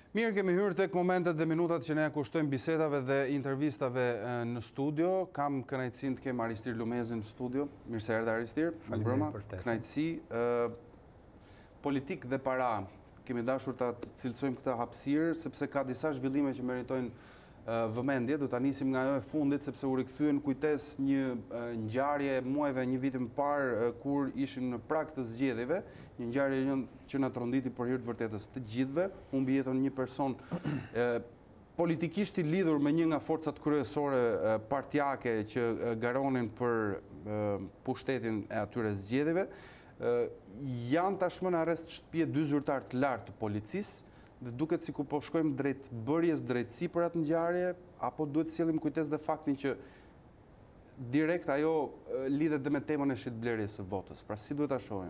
Mirë, kemi hyrë tek momentet dhe minutat që ne kushtojmë bisedave dhe intervistave në studio. Kam kënaqësinë të kem Aristir Lumezin në studio. Mirë se erdhe Aristir. Faleminderit për ftesën. Kënaqësi. Politik dhe para. Kemi dashur ta cilësojmë këtë hapësirë sepse ka disa zhvillime që meritojnë vëmendje. Do ta nisim nga ajo e fundit sepse u rikthyen kujtesë një ngjarje muajve, një vit më parë kur ishim në prag të zgjedhjeve, një ngjarje që na tronditi për hir të vërtetës të gjithëve, humbi jetën një person politikisht i lidhur me një nga forcat kryesore partijake që garonin për pushtetin e atyre zgjedhjeve. Janë tashmë në arrest shtëpie dy zyrtar të lartë të policisë dhe duket sikur po shkojmë drejt bërjes drejtësi për atë ngjarje, apo duhet të sjellim kujtesë dhe faktin që direkt ajo lidhet dhe me temën e shitblerjes së votës. Pra si duhet ta shohim?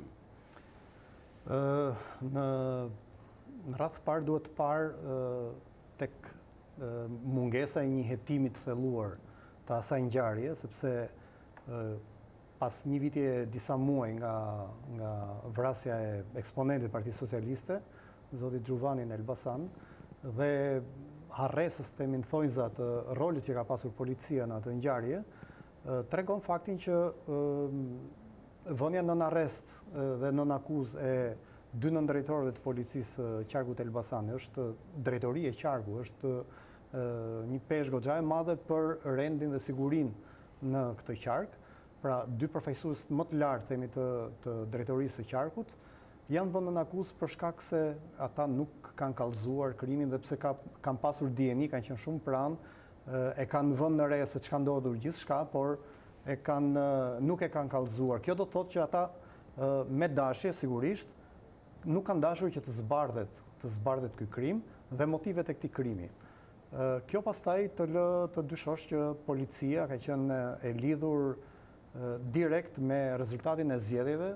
Në radhë parë duhet të parë tek mungesa e një hetimi të thelluar të asaj ngjarje, sepse pas një viti e disa muaj nga vrasja e eksponentit Partisë Socialiste, Zoti Xhuvanin Elbasan, dhe harresës të thonjza të rolit që ka pasur policia në atë ngjarje, tregon faktin që vënia nën arrest dhe nën akuzë e dy nëndrejtorëve të policisë qarkut Elbasani, është drejtori e qarku, është një peshë goxha e madhe për rendin dhe sigurinë në këtë qark. Pra, dy përfaqësues më të lartë themi të drejtorisë së qarkut janë vënë në akuzë për shkak se ata nuk kanë kallëzuar krimin dhe pse kanë pasur dijeni, kanë qenë shumë pranë, e kanë vënë në re se çka ndodhur gjithçka, por nuk e kanë kallëzuar. Kjo do të thotë që ata me dashje sigurisht nuk kanë dashur që të zbardhet ky krim dhe motivet e këtij krimi. Kjo pastaj të lë të dyshosh që policia ka qenë e lidhur direkt me rezultatin e zgjedhjeve,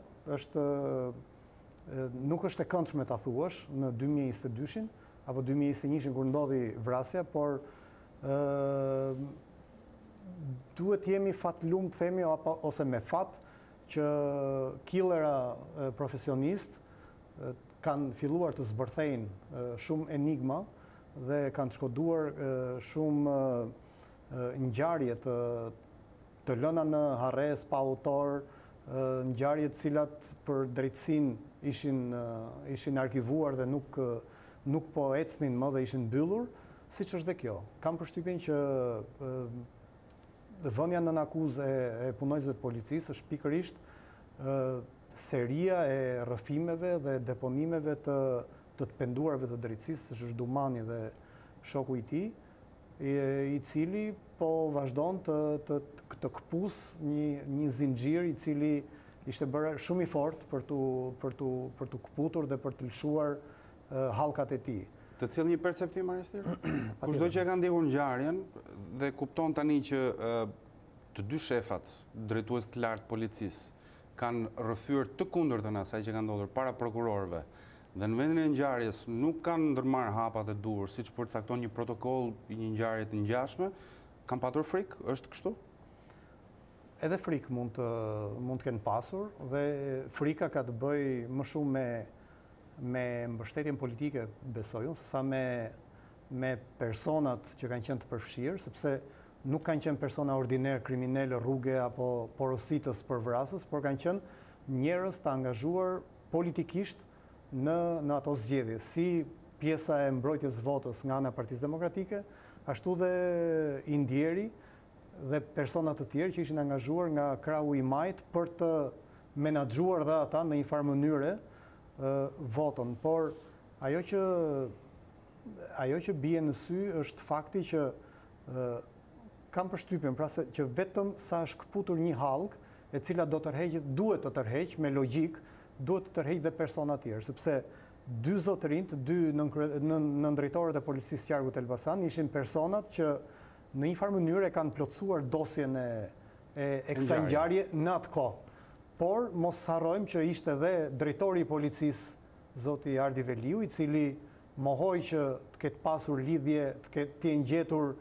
nuk është e këndshme ta thuash në 2022-shin apo 2021-shin kur ndodhi vrasja, por duhet jemi fatlumt themi ose me fat që killera profesionist kanë filluar të zbërthejnë shumë enigma dhe kanë shkoduar shumë ngjarje të lëna në harres pa autor, ngjarje të cilat për drejtësinë ishin arkivuar dhe nuk po ecnin më dhe ishin mbyllur, siç është dhe kjo. Kam përshtypjen që vënia nën akuzë e punojësve të policisë është pikërisht seria e rrëfimeve dhe deponimeve të penduarve të drejtësisë, që është Dumani dhe shoku i tij, i cili po vazhdon të këpus një zinxhir i cili ishte bërë shumë i fortë për tu këputur dhe për të lëshuar hallkat e tij. Të cilë një perceptim, Aristir? Kushdo që e ka ndjekur ngjarjen dhe kupton tani që të dy shefat, drejtues të lartë policisë, kanë rrëfyer të kundërtën asaj që ka ndodhur para prokurorëve, dhe në vendin e ngjarjes nuk kanë ndërmarrë hapat e duhur, siç përcakton një protokoll i një ngjarje të ngjashme, kanë patur frikë, është kështu? Edhe frikë mund të kenë pasur dhe frika ka të bëjë më shumë me mbështetjen politike, besoj unë, sesa me personat që kanë qenë të përfshirë, sepse nuk kanë qenë persona ordiner, kriminele, rruge apo porositës për vrasës, por kanë qenë njerëz të angazhuar politikisht në ato zgjedhje, si pjesa e mbrojtjes votës nga ana e Partisë Demokratike, ashtu dhe i ndjeri dhe persona të tjerë që ishin angazhuar nga krahu i majt për të menaxhuar dhe ata në një farë mënyre votën. Por ajo që bie në sy është fakti që kam përshtypjen, pra se që vetëm sa është këputur një hallk e cila duhet të tërheq me logjik, duhet të tërheq dhe persona të tjerë, sepse dy zotërinj, dy nëndrejtorët e policisë qarkut Elbasan ishin personat që në një farë mënyrë e kanë plotësuar dosjen e kësaj ngjarje në atë kohë. Por mos harrojmë që ishte edhe drejtori i policisë, zoti Ardi Veliu, i cili mohoi që të ketë pasur lidhje, të ketë ngjetur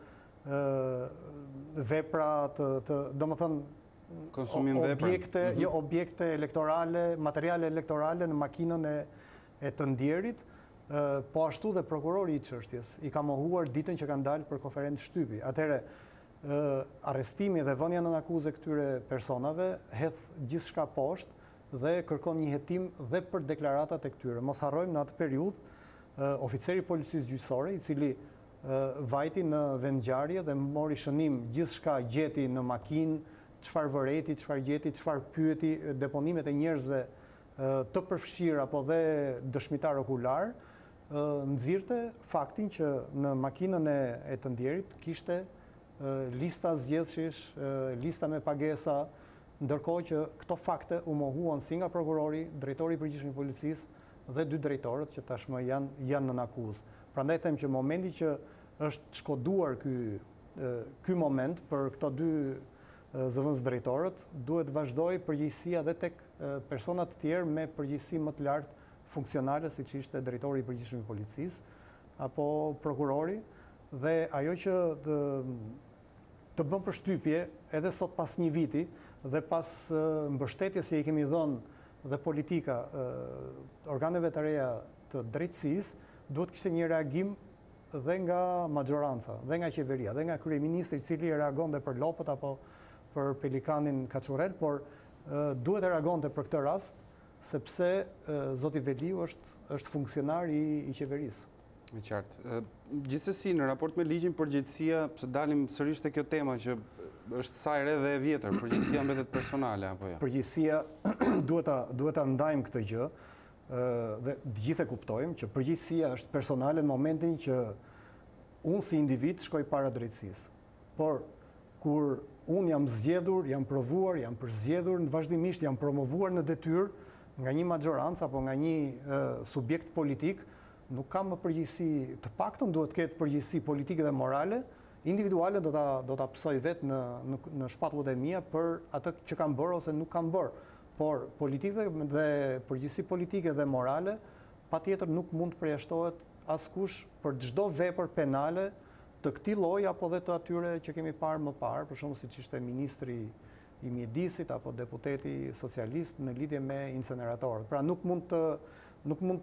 vepra domethënë objekte elektorale, materiale elektorale në makinën e të ndjerit, Po ashtu dhe prokurori i çështjes i ka mohuar ditën që kanë dalë për konferencë shtypi. Atëherë arrestimi dhe vënia nën akuzë këtyre personave hedh gjithçka poshtë dhe kërkon një hetim dhe për deklaratat e këtyre. Mos harrojmë në atë periudhë oficeri i policisë gjyqësore, i cili vajti në vendngjarje dhe mori shënim gjithçka gjeti në makinë, çfarë vëreti, çfarë gjeti, çfarë pyeti, deponimet e njerëzve të përfshirë apo dhe dëshmitar okular, nxirrte faktin që në makinën e të ndjerit kishte lista zgjedhësh, lista me pagesa, ndërkohë që këto fakte u mohuan si nga prokurori, drejtori i përgjithshëm i policisë dhe dy drejtorët që tashmë janë në akuzë. Prandaj them që momenti që është shkoduar ky moment për këto dy zëvendës drejtorët, duhet vazhdoj përgjegjësia dhe tek personat të tjerë me përgjegjësi më të lartë funksionale, siç ishte drejtori i përgjithshëm i policisë apo prokurori, dhe ajo që të bën përshtypje edhe sot pas një viti dhe pas mbështetjes që i kemi dhënë dhe politika organeve të reja të drejtësisë, duhet kishte një reagim dhe nga maxhoranca, dhe nga qeveria, dhe nga kryeministri, i cili reagonte për lopët apo për pelikanin Kaçurrel, por duhet të reagonte për këtë rast, sepse zoti Veliu është funksionar i qeverisë. Me qartë. Gjithsesi, në raport me ligjin përgjegjësia, pse dalim sërish te kjo tema që është sa e re dhe e vjetër, përgjegjësia mbetet personale apo jo? Përgjegjësia duhet ta ndajmë këtë gjë dhe të gjithë e kuptojmë që përgjegjësia është personale në momentin që unë si individ shkoj para drejtësisë. Por kur unë jam zgjedhur, jam provuar, jam përzgjedhur, vazhdimisht jam promovuar në detyrë nga një maxhorancë apo nga një subjekt politik, nuk kam më përgjegjësi, të paktën duhet të ketë përgjegjësi politike dhe morale, individuale do ta psoj vetë në shpatullat e mia për atë që kam bërë ose nuk kam bërë. Por politikë dhe përgjegjësi politike dhe morale patjetër nuk mund të përjashtohet askush për çdo vepër penale të këtij lloji apo dhe të atyre që kemi parë më parë, për shembull siç ishte ministri i mjedisit apo deputeti socialist në lidhje me inceneratorët. Pra nuk mund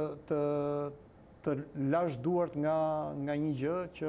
të lash duart nga një gjë që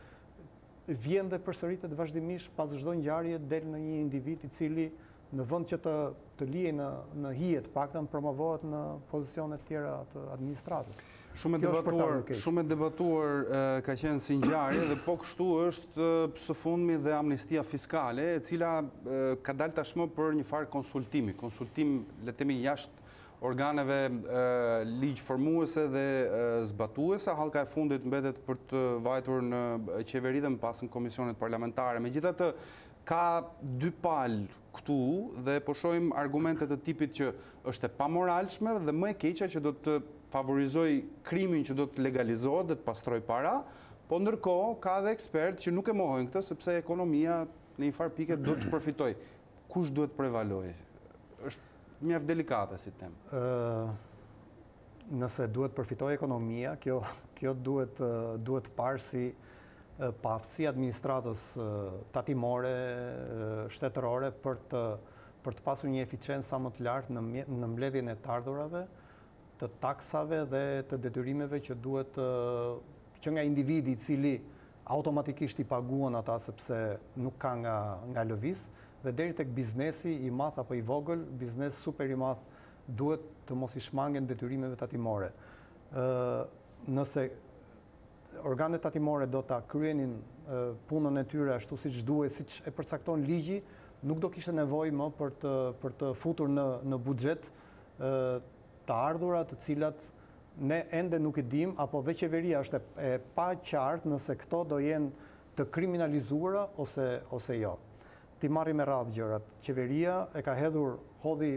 vjen dhe përsëritet vazhdimisht pas çdo ngjarje del në një individ i cili në vend që të lihej në hije të paktën promovohet në pozicione të tjera të administratës. Shumë e debatuar ka qenë si ngjarje dhe po kështu është së fundmi dhe amnistia fiskale, e cila ka dalë tashmë për një farë konsultim, le të themi jashtë organeve ligjformuese dhe zbatuese. Hallka e fundit mbetet për të vajtur në qeveri dhe më pas në komisionet parlamentare. Megjithatë, ka dy palë këtu dhe po shohim argumente të tipit që është e pamoralshme dhe më e keqja që do të favorizoj krimin që do të legalizohet dhe të pastroj para, po ndërkohë ka dhe ekspert që nuk e mohojnë këtë sepse ekonomia në një farë pike do të përfitoj. Kush duhet prevalojë? Është mjaft delikate si temë. Nëse duhet përfitoj ekonomia, kjo duhet parë si pafësi administratës tatimore, shtetërore për të pasur një eficiencë sa më të lartë në mbledhjen e të ardhurave, të taksave dhe të detyrimeve që duhet që nga individi i cili automatikisht i paguan ata sepse nuk ka nga lëviz, dhe deri tek biznesi i madh apo i vogël, biznes super i madh duhet të mos i shmangen detyrimeve tatimore. Nëse organet tatimore do ta kryenin punën e tyre ashtu siç duhet, siç e përcakton ligji, nuk do kishte nevojë më për të futur në buxhet të ardhurat të cilat ne ende nuk i dim, apo dhe qeveria është e pa qartë nëse këto do jenë të kriminalizuara ose jo. Ti marri me radhë gjërat. Qeveria e ka hedhur hodhi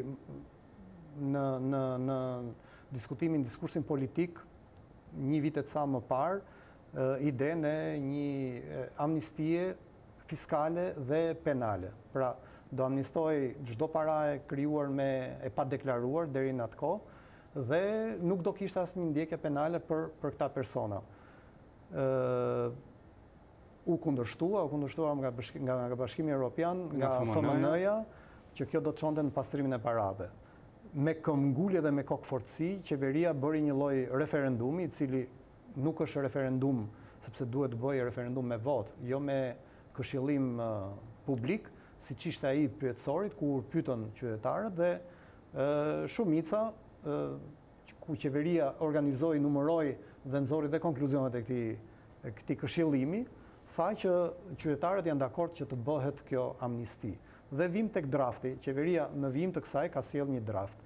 në diskursin politik një vit e ca më parë idenë e një amnistie fiskale dhe penale. Pra, do amnistoj çdo para e krijuar e pa deklaruar deri në atë kohë dhe nuk do kishte asnjë ndjekje penale për këta persona. U kundërshtuar nga Bashkimi Evropian, nga FMN-ja, që kjo do të çonte në pastrimin e parave. me këmbgulje dhe me kokëfortësi, qeveria bëri një lloj referendumi, i cili nuk është referendum sepse duhet të bëjë referendum me votë, jo me këshillim publik, siç ishte ai pyetësorit, kur pyetën qytetarët dhe shumica ku qeveria organizoi, numëroi dhe nxori dhe konkluzionet e këtij këshillimi, tha që qytetarët janë dakord që të bëhet kjo amnisti. Dhe vim tek drafti, qeveria në vim të kësaj ka sjell një draft.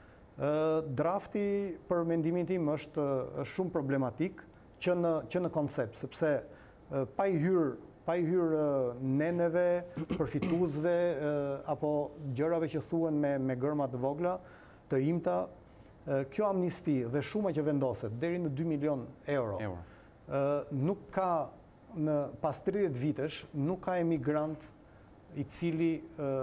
Drafti, për mendimin tim, është shumë problematik që në koncept, sepse pa i hyrë neneve, përfituesve apo gjërave që thuhen me gërma të vogla, të imta, kjo amnisti dhe shuma që vendoset deri në 2 milion euro. Nuk ka pas 30 vitesh nuk ka emigrant i cili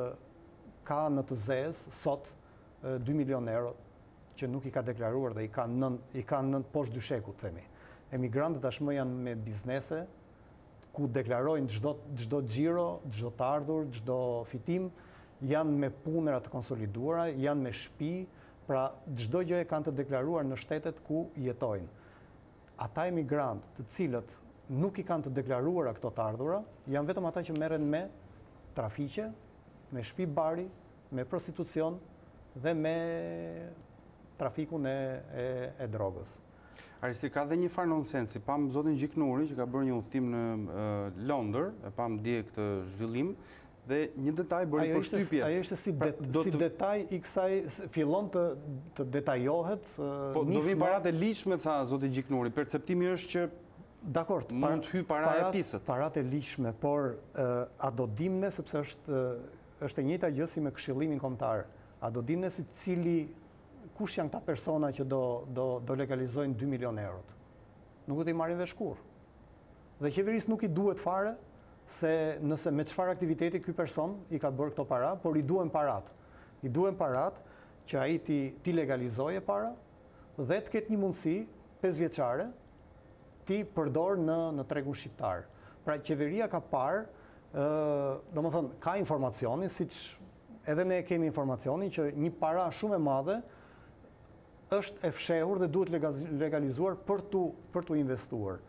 ka në të zezë sot 2 milion euro që nuk i ka deklaruar dhe i ka nën poshtë dyshekut, themi. Emigrantët tashmë janë me biznese ku deklarojnë çdo xhiro, çdo të ardhur, çdo fitim, janë me punëra të konsoliduara, janë me shtëpi, pra çdo gjë e kanë të deklaruar në shtetet ku jetojnë. Ata emigrantë të cilët nuk i kanë të deklaruara këto të ardhura, janë vetëm ata që merren me trafiqe, me shtëpi bari, me prostitucion dhe me trafikun e drogës. Aristi, ka dhe një farë nonsensi. Pam zotin Gjiknuri që ka bërë një udhëtim në Londër, e pam dje këtë zhvillim, dhe një detaj bëri përshtypje. Ajo ishte si detaj i kësaj, fillon të detajohet. Po, do vi parat e ligjshme, tha zoti Gjiknuri. Perceptimi është që mund të hy para e pisët. Parat e ligjshme, por a do dimne, sepse është e njëjta gjë si me këshillimin kombëtar. A do dimne si kush janë këta persona që do legalizojnë 2 milion eurot? Nuk do t'i marrin vesh kurrë. Dhe qeverisë nuk i duhet fare se nëse me çfarë aktiviteti ky person i ka bërë këto para, por i duhen parat. I duhen parat që ai ti legalizojë para dhe të ketë një mundësi 5 vjeçare ti përdor në tregun shqiptar. Pra qeveria ka parë, domethënë ka informacionin, siç edhe ne kemi informacionin që një para shumë e madhe është e fshehur dhe duhet legalizuar për tu investuar.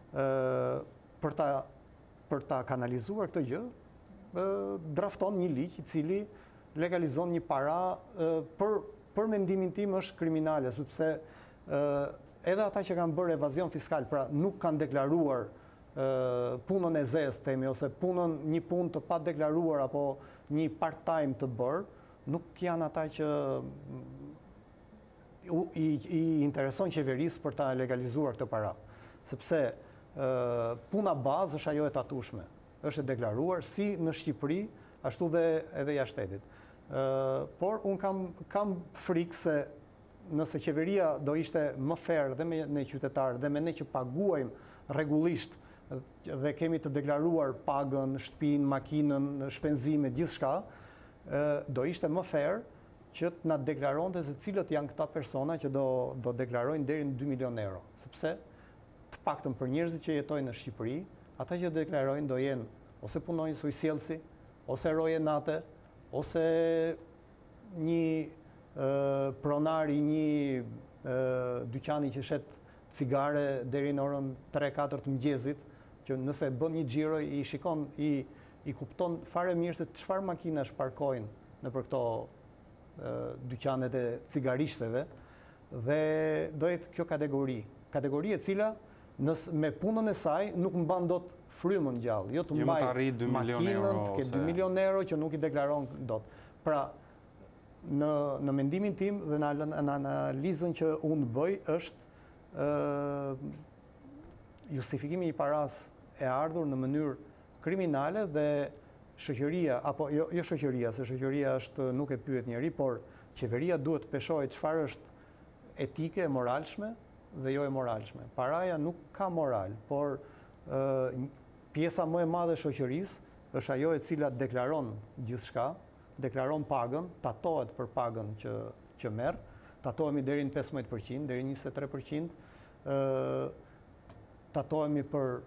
Për ta kanalizuar këtë gjë, drafton një ligj i cili legalizon një para për mendimin tim është kriminale, sepse edhe ata që kanë bërë evazion fiskal, pra nuk kanë deklaruar punën e zezë, themi, ose një punë të pa deklaruar apo një part-time të bërë, nuk janë ata që i intereson qeverisë për ta legalizuar këtë para. Sepse puna bazë është ajo e tatueshme. Është e deklaruar si në Shqipëri, ashtu dhe edhe jashtë shtetit. Por unë kam frikë se nëse qeveria do ishte më fair dhe me ne qytetarë dhe me ne që paguajmë rregullisht dhe kemi të deklaruar pagën, shtëpinë, makinën, shpenzimet, gjithçka, do ishte më fair që të na deklaronte se cilët janë këta persona që do deklarojnë deri në 2 milion euro. Sepse të paktën për njerëzit që jetojnë në Shqipëri, ata që deklarojnë do jenë ose punojnë sujsjellsi, ose roje nate, ose një pronari një dyqani që shet cigare deri në orën 3-4 të mëngjesit, që nëse bën një xhiro i shikon, i kupton fare mirë se çfarë makinash parkojnë nëpër këto dyqanet e cigarishteve, dhe do jetë kjo kategori e cila me punën e saj nuk mban dot frymën gjallë, jo të mbaj makinën, të ketë 2 milion euro që nuk i deklaron dot. Pra, në mendimin tim dhe në analizën që unë bëj është justifikimi i paras e ardhur në mënyrë kriminale dhe shoqëria, apo jo shoqëria, se shoqëria nuk e pyet njeri, por qeveria duhet të peshojë çfarë është etike e moralshme dhe jo e moralshme. Paraja nuk ka moral, por pjesa më e madhe e shoqërisë është ajo e cila deklaron gjithçka, deklaron pagën, tatohet për pagën që merr, tatohemi deri në 15%, deri në 23%, tatohemi për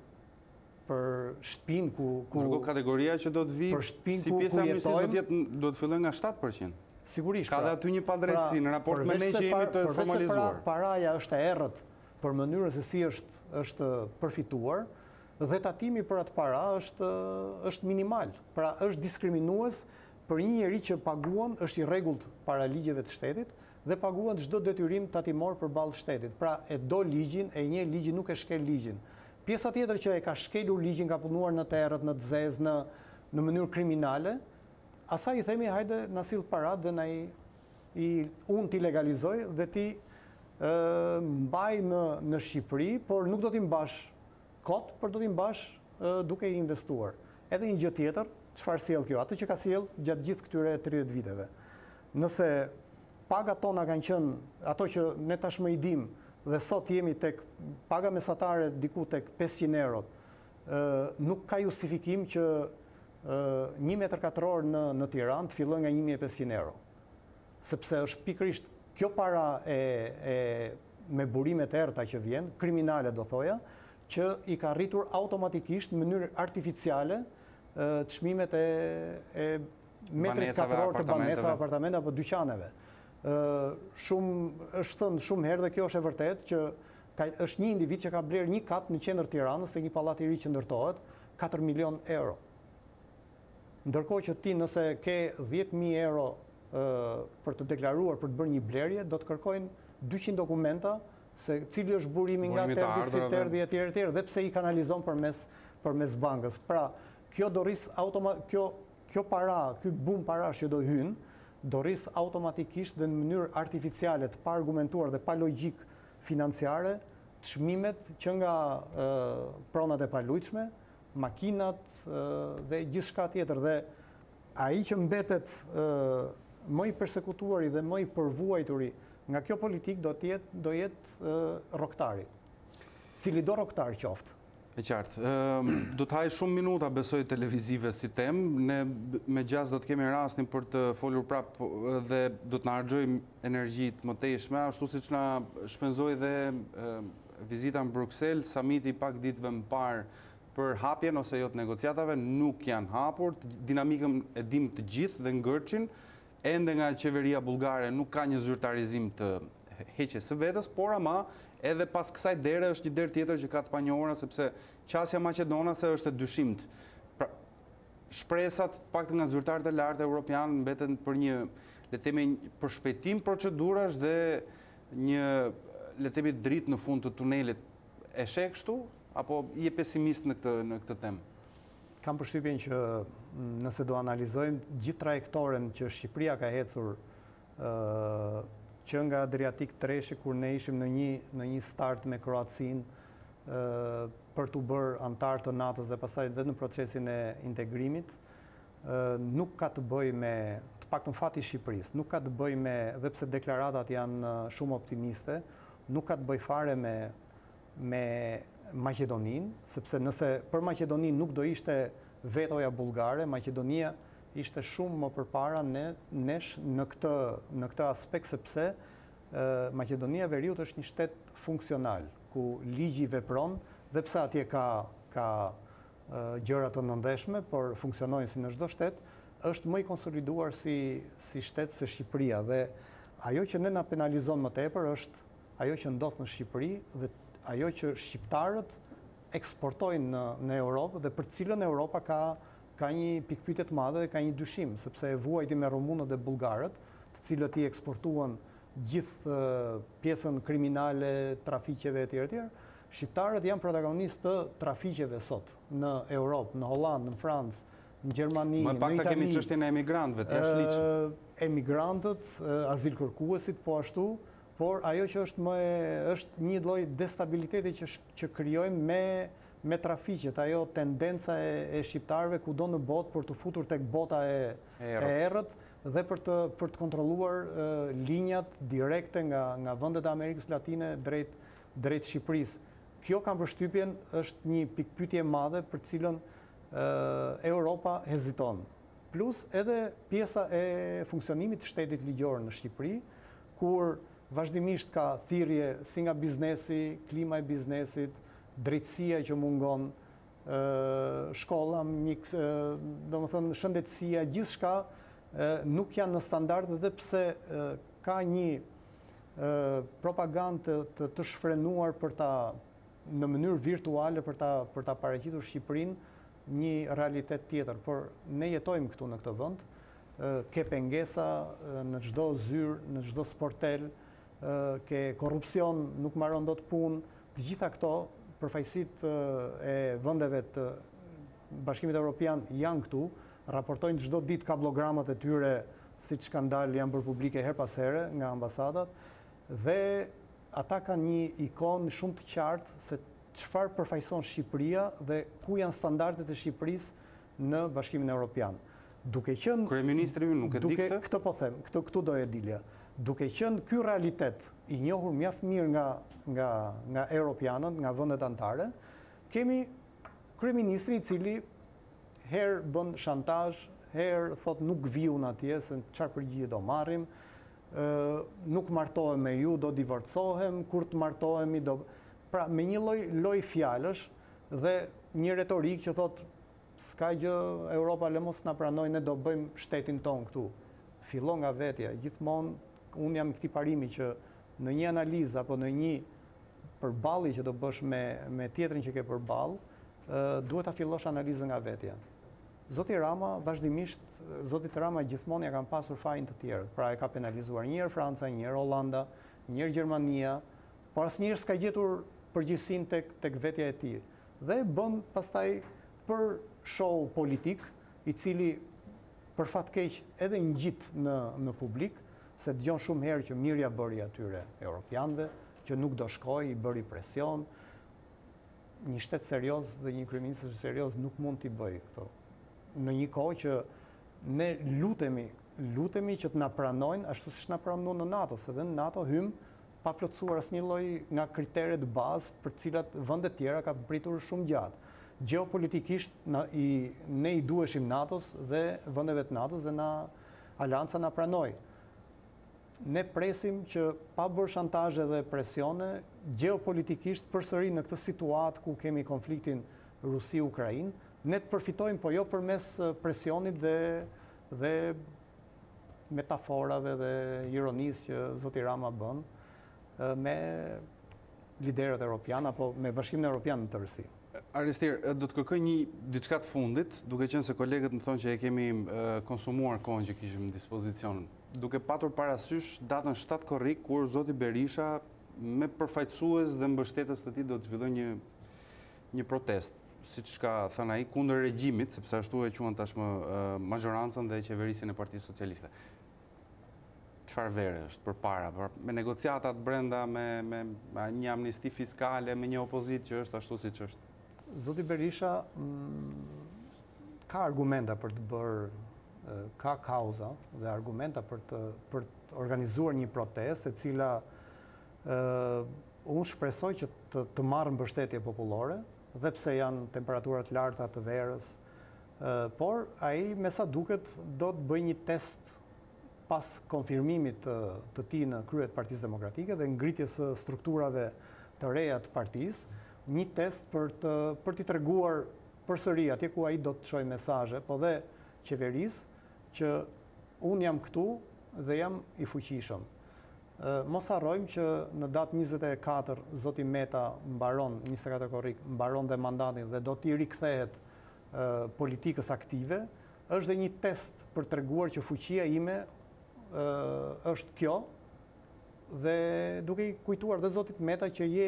shtëpinë ku kategoria që do të vi si pjesa e amnistisë do të fillojë nga 7%. Sigurisht. Ka dhe aty një padrejtësi në raport me ne që jemi të formalizuar. Paraja është e errët për mënyrën se si është përfituar dhe tatimi për atë para është minimal. Pra është diskriminues për një njeri që paguan, është i rregullt para ligjeve të shtetit dhe paguan çdo detyrim tatimor përballë shtetit. Pra e do ligjin, e një ligji nuk e shkel ligjin. Pjesa tjetër që e ka shkelur ligjin, ka punuar në të errët, në të zezë, në mënyrë kriminale, asaj i themi hajde na sill parat dhe unë t'i legalizoj dhe t'i mbaj në Shqipëri, por nuk do t'i mbash kot, por do t'i mbash duke i investuar. Edhe një gjë tjetër, çfarë sjell kjo? Atë që ka sjell gjatë gjithë këtyre 30 viteve. Nëse pagat tona kanë qenë ato që ne tashmë i dim dhe sot jemi tek paga mesatare diku tek 500 euro, nuk ka justifikim që 1 metër katror në Tiranë të fillojë nga 1500 euro. Sepse është pikërisht kjo para me burimet e errta që vjen, kriminale do thoja, që i ka rritur automatikisht në mënyrë artificiale çmimet e metrit katror të banesave, apartamenteve apo dyqaneve. Është thënë shumë herë dhe kjo është e vërtet që është një individ që ka bler një kat në qendër Tiranës te një pallat i ri që ndërtohet 4 milion euro. Ndërkohë që ti nëse ke 10.000 euro për të deklaruar për të bërë një blerje, do të kërkojnë 200 dokumenta se cili është burimi nga terdi, si terdi e tjerë, dhe pse i kanalizon përmes bankës. Pra, kjo do rris kjo para, ky bum parash që do hynë, do rris automatikisht dhe në mënyrë artificiale të pa argumentuar dhe pa logjik financiare çmimet që nga pronat e palujshme, makinat dhe gjithçka tjetër, dhe ai që mbetet më i përsekutuari dhe më i përvuajturi nga kjo politikë do jetë rroktari. Cili do rroktar qoftë. E qartë. Do të haj shumë minuta, besoj, televizive si temë. Ne me gjas do të kemi rastin për të folur prapë dhe do të na harxojmë energjit më teshme, ashtu siç na shpenzoi dhe vizita në Bruxelles, samiti pak ditëve më parë për hapjen ose jo të negociatave, nuk janë hapur, dinamikën e dim të gjithë dhe ngërçin, ende nga qeveria bullgare nuk ka një zyrtarizim të heqjes së vetës, por ama edhe pas kësaj dere është një derë tjetër që ka të panjohura, sepse qasja maqedonase është e dyshimt. Pra, shpresat pak nga zyrtarët e lartë evropianë mbeten për një, le të themi, përshpejtim procedurash dhe një, le të themi, dritë në fund të tunelit. E sheh kështu apo je pesimist në këtë temë? Kam përshtypjen që nëse do analizojmë gjithë trajektoren që Shqipëria ka ecur që nga Adriatik Treshi, kur ne ishim në një start me Kroacinë për të bërë antar të NATO-s dhe pastaj edhe në procesin e integrimit, nuk ka të bëjë me, të paktën fati i Shqipërisë, nuk ka të bëjë me, edhe pse deklaratat janë shumë optimiste, nuk ka të bëjë fare me Maqedoninë, sepse nëse për Maqedoninë nuk do ishte vetoja bullgare, Maqedonia ishte shumë më përpara nesh në këtë aspekt, sepse Maqedonia e Veriut është një shtet funksional, ku ligji vepron, dhe pse atje ka gjëra të nëndeshme, por funksionojnë si në çdo shtet, është më i konsoliduar si shtet se Shqipëria. Dhe ajo që ne na penalizon më tepër është ajo që ndodh në Shqipëri dhe ajo që shqiptarët eksportojnë në Europë dhe për cilën Europa ka një pikpyetje të madhe dhe ka një dyshim, sepse e vuajti me rumunët dhe bullgarët, të cilët i eksportuan gjithë pjesën kriminale, trafiqeve e tjerë. Shqiptarët janë protagonistë të trafiqeve sot në Europë, në Hollandë, në Francë, në Gjermani, në Itali. Më pak ta kemi çështjen e emigrantëve, të jashtë ligjit. Emigrantët, azil kërkuesit po ashtu, por ajo që është një lloj destabiliteti që krijojmë me trafiqet, ajo tendenca e shqiptarëve kudo në botë për të futur tek bota e errët dhe për të kontrolluar linjat direkte nga vendet e Amerikës Latine drejt Shqipërisë. Kjo, kam përshtypjen, është një pikpyetje e madhe për cilën Europa heziton. Plus edhe pjesa e funksionimit të shtetit ligjor në Shqipëri, kur vazhdimisht ka thirrje si nga biznesi, klima e biznesit, drejtësia që mungon, shkolla, domethënë shëndetësia, gjithçka nuk janë në standarde dhe pse ka një propagandë të shfrenuar në mënyrë virtuale për ta paraqitur Shqipërinë një realitet tjetër, por ne jetojmë këtu në këtë vend, ke pengesa në çdo zyrë, në çdo sportel, ke korrupsion, nuk marron dot punë, të gjitha këto përfaqësitë e vendeve të Bashkimit Evropian janë këtu, raportojnë çdo ditë kablogramat e tyre, siç kanë dalë, janë bërë publike her pas here nga ambasadat, dhe ata kanë një ikonë shumë të qartë se çfarë përfaqëson Shqipëria dhe ku janë standardet e Shqipërisë në Bashkimin Evropian. Duke qenë kryeministri ju nuk e di këtë? Këtë po them, këtu do e dilja. Duke qenë ky realitet i njohur mjaft mirë nga europianët, nga vendet anëtare, kemi kryeministri i cili herë bën shantazh, herë thot nuk viu në atje, se çfarë përgjigje do marrim, nuk martohem me ju, do divorcohem, kur të martohemi do... Pra, me një loj fjalësh dhe një retorik që thot s'ka gjë, Europa le mos na pranoj, ne do bëjmë shtetin ton këtu. Fillon nga vetja, gjithmonë unë jam i këtij parimi që në një analizë apo në një përballje që do bësh me tjetrin që ke përballë, duhet ta fillosh analizën nga vetja. Zoti Rama vazhdimisht, Zoti Rama gjithmonë ja kanë pasur fajin të tjerët. Pra e ka penalizuar një herë Franca, një herë Hollanda, një herë Gjermania, por asnjëherë s'ka gjetur përgjegjësinë tek vetja e tij. Dhe bën pastaj për show politik, i cili për fat keq edhe ngjit në publik, se dëgjon shumë herë që mirja bëri atyre europianëve, që nuk do shkojë, i bëri presion. Një shtet serioz dhe një kryeminist serioz nuk mund t'i bëjë këto. Në një kohë që ne lutemi që të na pranojnë ashtu siç na pranon në NATO, se dhe në NATO hym pa plotësuar asnjë lloj nga kriteret bazë për të cilat vendet tjera ka pritur shumë gjatë. Gjeopolitikisht ne i duheshim NATO-s dhe vendeve të NATO-s dhe Alianca na pranoi. Ne presim që pa bërë shantazhe dhe presione, gjeopolitikisht përsëri në këtë situatë ku kemi konfliktin Rusi-Ukrainë, ne të përfitojmë, po jo përmes presionit dhe metaforave dhe ironisë që Zoti Rama bën me liderët europian apo me Bashkimin Evropian në tërësi. Aristir, do të kërkoj diçka të fundit, duke qenë se kolegët më thonë që e kemi konsumuar kohën që kishim në dispozicion. Duke patur parasysh datën 7 korrik, kur Zoti Berisha me përfaqësues dhe mbështetës të tij do të zhvillojë një protestë, siç ka thënë ai, kundër regjimit, sepse ashtu e quhen tashmë mazhorancën dhe qeverisjen e Partisë Socialiste. Çfarë vere është përpara, me negociatat brenda, me një amnisti fiskale, me një opozitë që është ashtu siç është? Zoti Berisha ka argumenta për të bërë, ka kauza dhe argumenta për të organizuar një protestë e cila unë shpresoj që të marrë mbështetje popullore, dhe pse janë temperaturat larta të verës, por ai me sa duket do të bëjë një test pas konfirmimit të tij në krye të Partisë Demokratike dhe ngritjes së strukturave të reja të partisë, një test për t'i treguar përsëri atje ku ai do të çojë mesazhe, po dhe qeverisë që unë jam këtu dhe jam i fuqishëm. Mos harrojmë që në datë 24 Zoti Meta mbaron, 24 korrik, mbaron dhe mandatin dhe do t'i rikthehet politikës aktive, është dhe një test për treguar që fuqia ime është kjo, dhe duke i kujtuar dhe Zotit Meta që je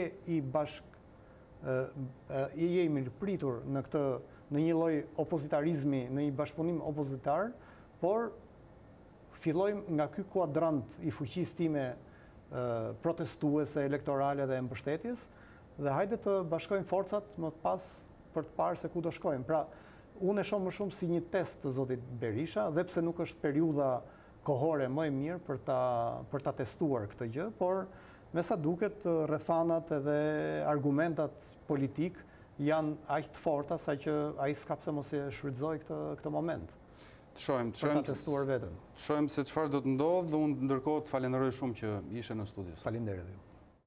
i mirëpritur në një lloj opozitarizmi, në një bashkëpunim opozitar, por fillojmë nga ky kuadrant i fuqisë time protestuese, elektorale dhe mbështetjes, dhe hajde të bashkojmë forcat më pas për të parë se ku do shkojmë. Pra, unë e shoh më shumë si një test të Zotit Berisha, dhe pse nuk është periudha kohore më e mirë për ta testuar këtë gjë, por me sa duket rrethanat edhe argumentat politik janë aq të forta sa që ai s'ka pse mos e shfrytëzoj këtë moment. Të shohim për ta testuar veten. Të shohim se çfarë do të ndodhë, dhe unë ndërkohë të falenderoj shumë që ishe në studio. Faleminderit ju.